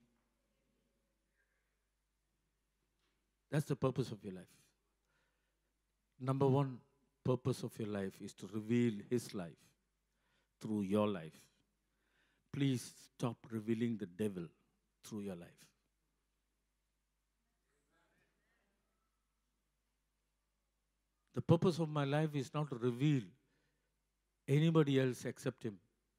That's the purpose of your life. Number one purpose of your life is to reveal his life through your life. Please stop revealing the devil through your life. The purpose of my life is not to reveal anybody else except him.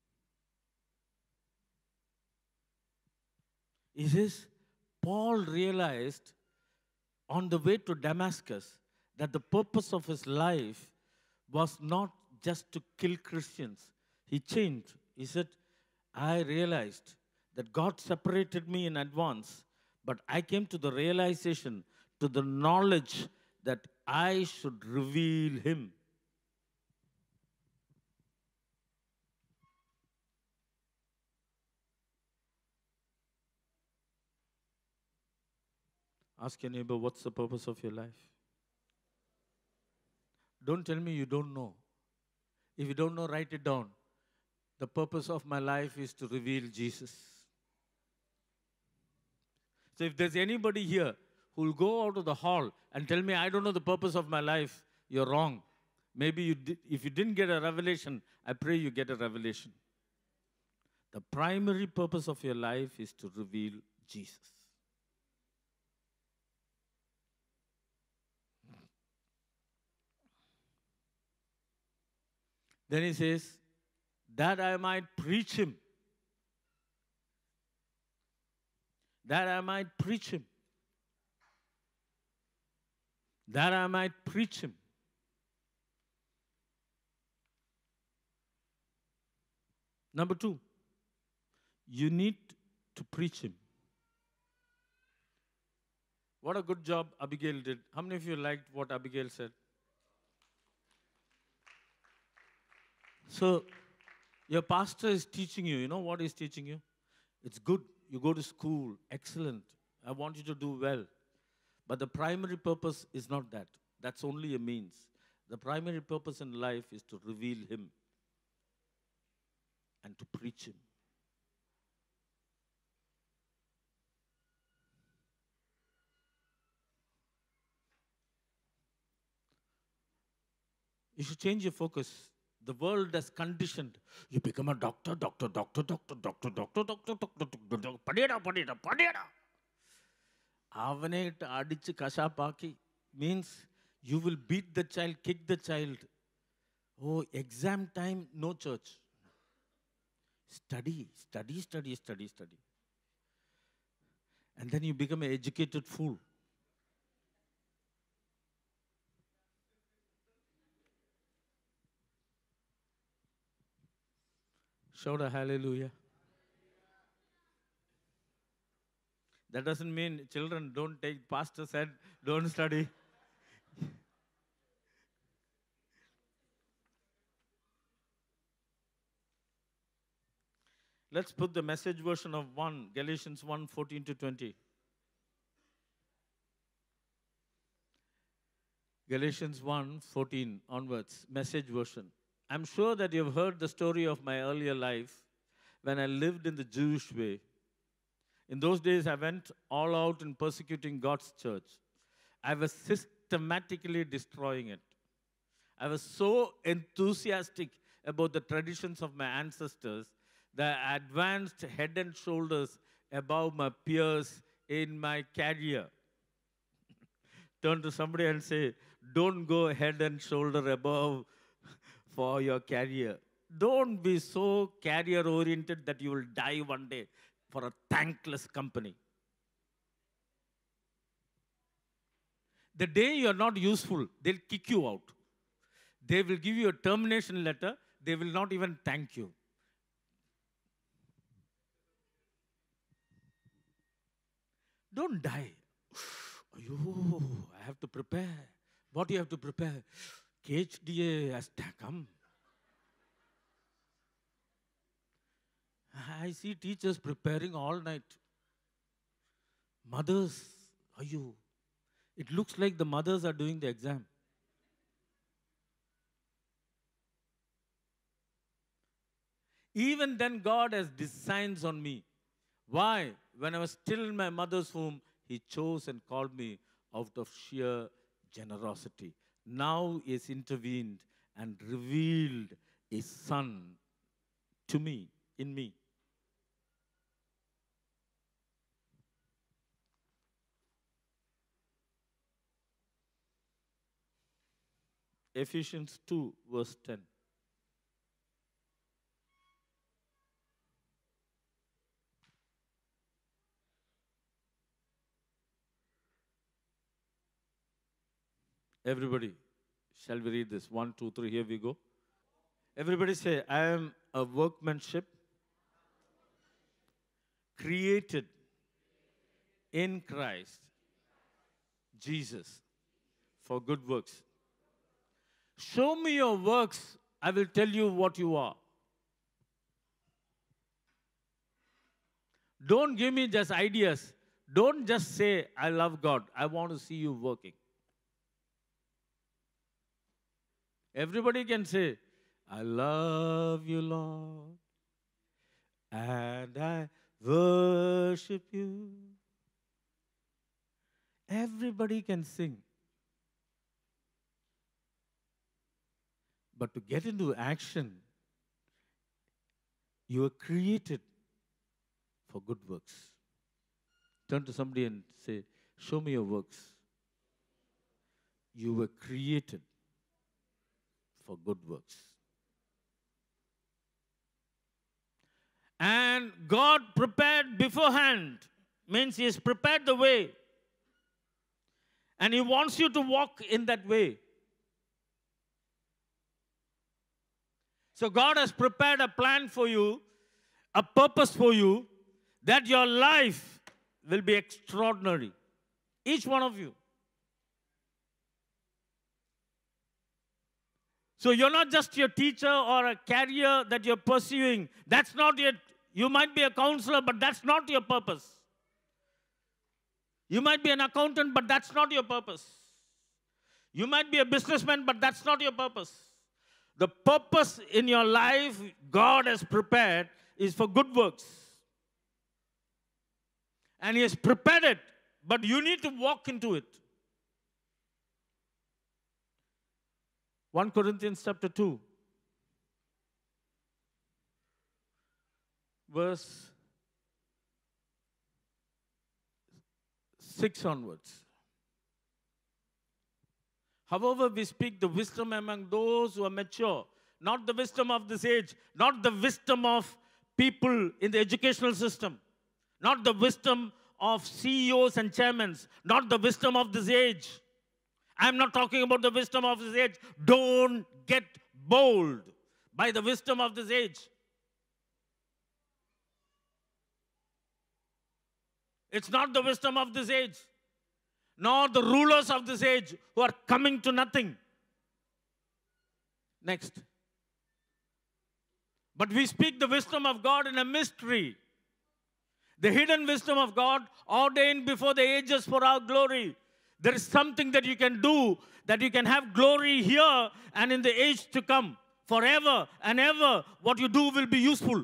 He says, Paul realized on the way to Damascus that the purpose of his life was not just to kill Christians. He changed. He said, I realized that God separated me in advance, but I came to the realization, to the knowledge that I should reveal him. Ask your neighbor, what's the purpose of your life? Don't tell me you don't know. If you don't know, write it down. The purpose of my life is to reveal Jesus. So if there's anybody here who will go out of the hall and tell me, I don't know the purpose of my life, you're wrong. Maybe you did, if you didn't get a revelation, I pray you get a revelation. The primary purpose of your life is to reveal Jesus. Then he says, that I might preach him. That I might preach him. That I might preach him. Number two, you need to preach him. What a good job Abigail did. How many of you liked what Abigail said? So, your pastor is teaching you. You know what he's teaching you? It's good. You go to school. Excellent. I want you to do well. But the primary purpose is not that. That's only a means. The primary purpose in life is to reveal him and to preach him. You should change your focus. The world has conditioned. You become a doctor, doctor, doctor, doctor, doctor, doctor, doctor, doctor, doctor, padeda, padeda, padeda. Avanate adichu kashapaki means you will beat the child, kick the child. Oh, exam time, no church. Study, study, study, study, study. And then you become an educated fool. Shout a hallelujah. That doesn't mean children don't take, pastor said, don't study. Let's put the message version of Galatians 1, 14 to 20. Galatians 1, 14 onwards, message version. I'm sure that you've heard the story of my earlier life when I lived in the Jewish way. In those days, I went all out in persecuting God's church. I was systematically destroying it. I was so enthusiastic about the traditions of my ancestors that I advanced head and shoulders above my peers in my career. Turn to somebody and say, don't go head and shoulder above for your career. Don't be so career oriented that you will die one day for a thankless company. The day you are not useful, they'll kick you out. They will give you a termination letter. They will not even thank you. Don't die. Oh, I have to prepare. What do you have to prepare? KHDA has come. I see teachers preparing all night. Mothers, it looks like the mothers are doing the exam. Even then, God has designs on me. Why? When I was still in my mother's womb, He chose and called me out of sheer generosity. Now He has intervened and revealed His Son to me, in me. Ephesians 2, verse 10. Everybody, shall we read this? 1, 2, 3, here we go. Everybody say, I am a workmanship created in Christ Jesus for good works. Show me your works, I will tell you what you are. Don't give me just ideas. Don't just say, I love God. I want to see you working. Everybody can say, I love you, Lord, and I worship you. Everybody can sing. But to get into action, you were created for good works. Turn to somebody and say, show me your works. You were created for good works. And God prepared beforehand, means He has prepared the way. And He wants you to walk in that way. So God has prepared a plan for you, a purpose for you, that your life will be extraordinary. Each one of you. So you're not just your teacher or a career that you're pursuing. That's not it. You might be a counselor, but that's not your purpose. You might be an accountant, but that's not your purpose. You might be a businessman, but that's not your purpose. The purpose in your life God has prepared is for good works. And He has prepared it, but you need to walk into it. 1 Corinthians chapter 2, verse 6 onwards. However, we speak the wisdom among those who are mature, not the wisdom of this age, not the wisdom of people in the educational system, not the wisdom of CEOs and chairmen, not the wisdom of this age. I'm not talking about the wisdom of this age. Don't get bold by the wisdom of this age. It's not the wisdom of this age, nor the rulers of this age who are coming to nothing. Next. But we speak the wisdom of God in a mystery. The hidden wisdom of God ordained before the ages for our glory. There is something that you can do, that you can have glory here and in the age to come. Forever and ever, what you do will be useful.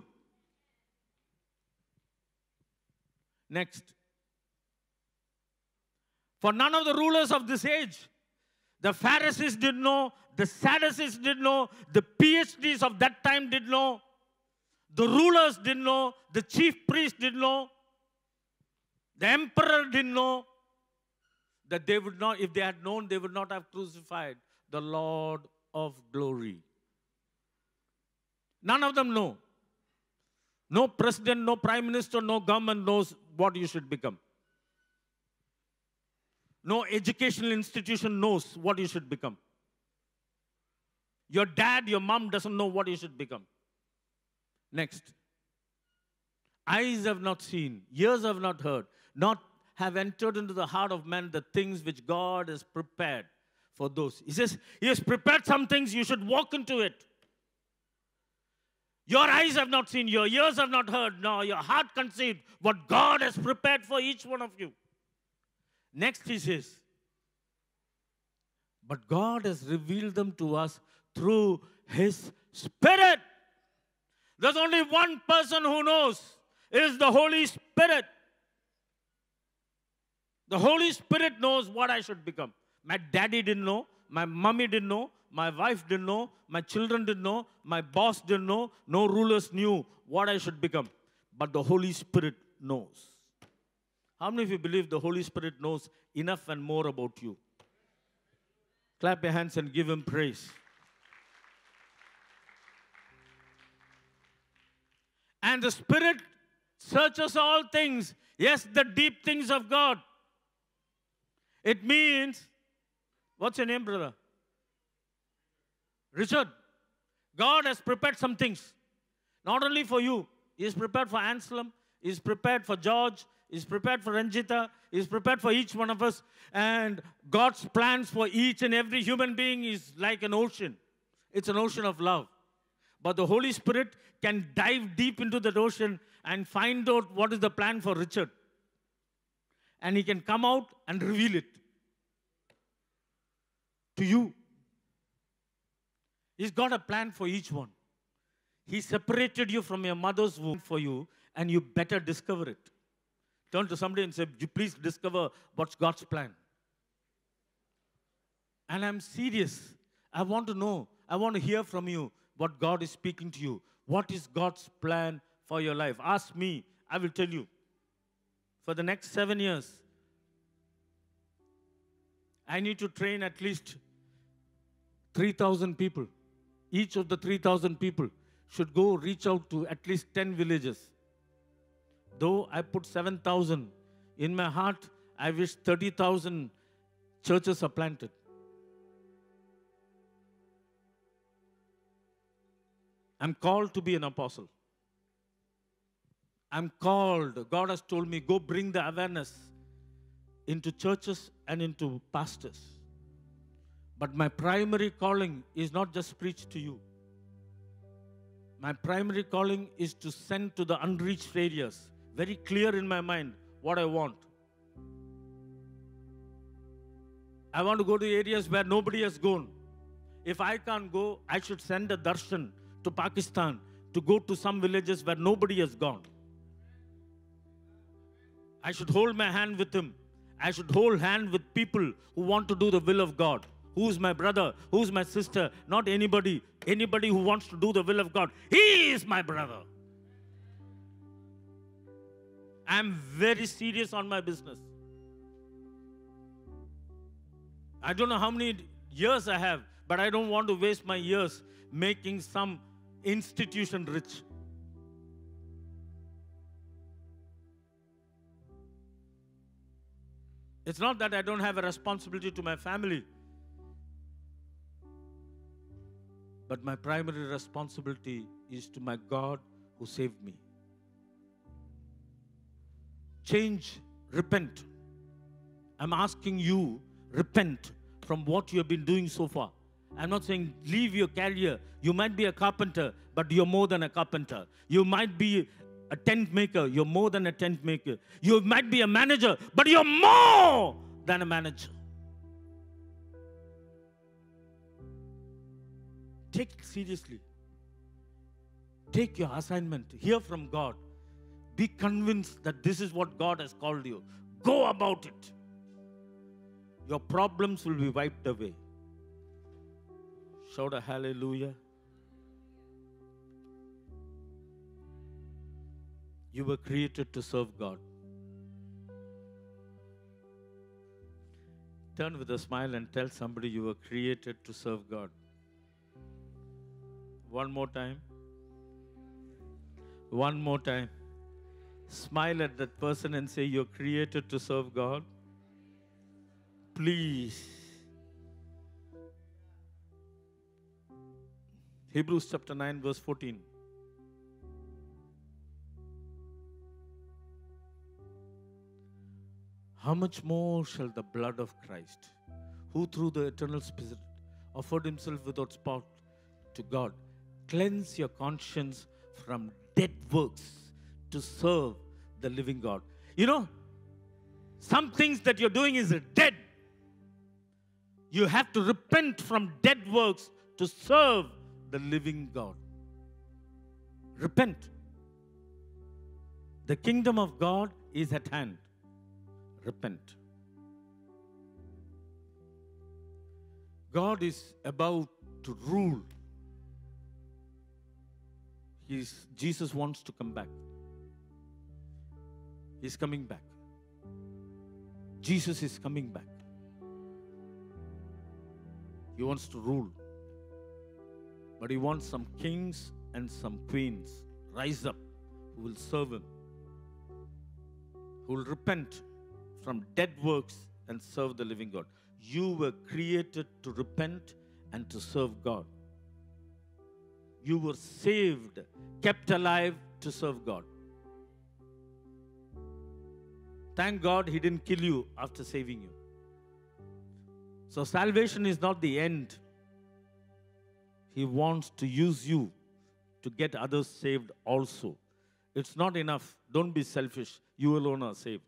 Next. For none of the rulers of this age, The Pharisees didn't know. The Sadducees didn't know. The PhDs of that time didn't know. The rulers didn't know. The chief priest didn't know. The emperor didn't know that they would not, if they had known, they would not have crucified the Lord of glory. None of them know. No president, no prime minister, no government knows what you should become. No educational institution knows what you should become. Your dad, your mom doesn't know what you should become. Next. Eyes have not seen, ears have not heard, not have entered into the heart of man the things which God has prepared for those. He says, He has prepared some things, you should walk into it. Your eyes have not seen, your ears have not heard, nor your heart conceived what God has prepared for each one of you. Next he says, but God has revealed them to us through His Spirit. There's only one person who knows. It is the Holy Spirit. The Holy Spirit knows what I should become. My daddy didn't know. My mommy didn't know. My wife didn't know. My children didn't know. My boss didn't know. No rulers knew what I should become. But the Holy Spirit knows. How many of you believe the Holy Spirit knows enough and more about you? Clap your hands and give Him praise. And the Spirit searches all things. Yes, the deep things of God. It means, what's your name, brother? Richard. God has prepared some things. Not only for you. He is prepared for Anselm. He is prepared for George. He is prepared for Ranjita. He is prepared for each one of us. And God's plans for each and every human being is like an ocean. It's an ocean of love. But the Holy Spirit can dive deep into that ocean and find out what is the plan for Richard. And He can come out and reveal it to you. He's got a plan for each one. He separated you from your mother's womb for you, and you better discover it. Turn to somebody and say, please discover what's God's plan. And I'm serious. I want to know. I want to hear from you what God is speaking to you. What is God's plan for your life? Ask me. I will tell you. For the next 7 years, I need to train at least 3,000 people. Each of the 3,000 people should go reach out to at least 10 villages. Though I put 7,000, in my heart, I wish 30,000 churches are planted. I'm called to be an apostle. I'm called. God has told me, go bring the awareness into churches and into pastors. But my primary calling is not just preach to you. My primary calling is to send to the unreached areas. Very clear in my mind what I want. I want to go to areas where nobody has gone. If I can't go, I should send a darshan to Pakistan to go to some villages where nobody has gone. I should hold my hand with him. I should hold hand with people who want to do the will of God. Who's my brother? Who's my sister? Not anybody. Anybody who wants to do the will of God. He is my brother. I'm very serious on my business. I don't know how many years I have, but I don't want to waste my years making some institution rich. It's not that I don't have a responsibility to my family, but my primary responsibility is to my God who saved me. Change, repent. I'm asking you, repent from what you have been doing so far. I'm not saying leave your career. You might be a carpenter, but you're more than a carpenter. You might be a tent maker. You're more than a tent maker. You might be a manager, but you're more than a manager. Take it seriously. Take your assignment. Hear from God. Be convinced that this is what God has called you. Go about it. Your problems will be wiped away. Shout a hallelujah. You were created to serve God. Turn with a smile and tell somebody you were created to serve God. One more time. One more time. Smile at that person and say, you're created to serve God. Please. Hebrews chapter 9, verse 14. How much more shall the blood of Christ, who through the eternal Spirit offered himself without spot to God, cleanse your conscience from dead works to serve the living God. You know, some things that you're doing is dead. You have to repent from dead works to serve the living God. Repent. The kingdom of God is at hand. Repent. God is about to rule. Jesus wants to come back. He's coming back. Jesus is coming back. He wants to rule. But he wants some kings and some queens rise up who will serve him, who will repent from dead works and serve the living God. You were created to repent and to serve God. You were saved, kept alive to serve God. Thank God he didn't kill you after saving you. So salvation is not the end. He wants to use you to get others saved also. It's not enough. Don't be selfish. You alone are saved.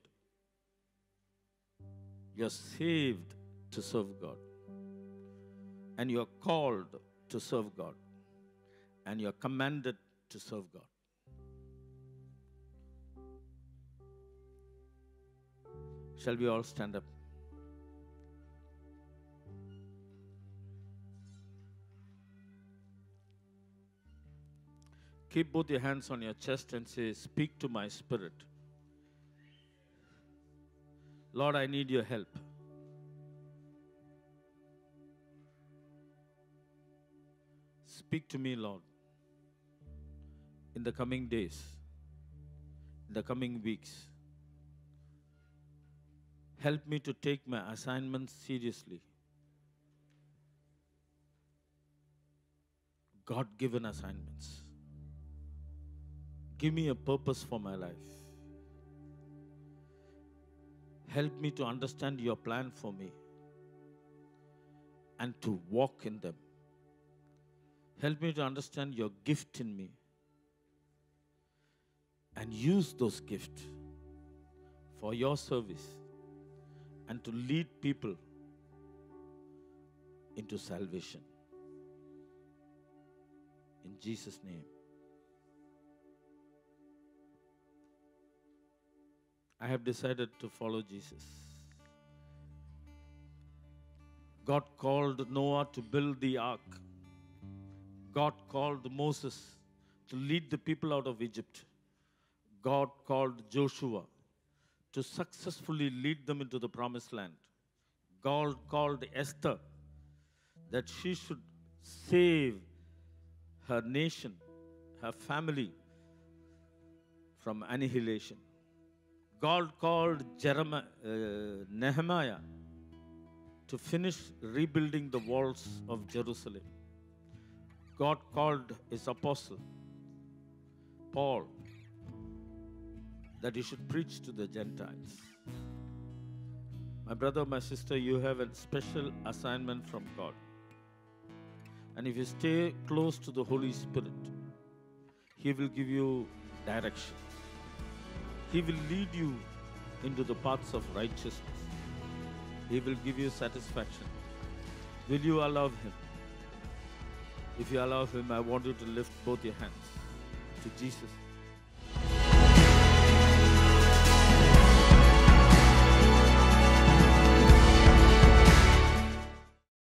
You're saved to serve God. And you're called to serve God. And you're commanded to serve God. Shall we all stand up? Keep both your hands on your chest and say, speak to my spirit. Lord, I need your help. Speak to me, Lord, in the coming days, in the coming weeks. Help me to take my assignments seriously. God-given assignments. Give me a purpose for my life. Help me to understand your plan for me and to walk in them. Help me to understand your gift in me and use those gifts for your service and to lead people into salvation. In Jesus' name. I have decided to follow Jesus. God called Noah to build the ark. God called Moses to lead the people out of Egypt. God called Joshua to successfully lead them into the promised land. God called Esther that she should save her nation, her family from annihilation. God called Nehemiah to finish rebuilding the walls of Jerusalem. God called his apostle, Paul, that he should preach to the Gentiles. My brother, my sister, you have a special assignment from God. And if you stay close to the Holy Spirit, he will give you direction. He will lead you into the paths of righteousness. He will give you satisfaction. Will you allow him? If you allow him, I want you to lift both your hands to Jesus.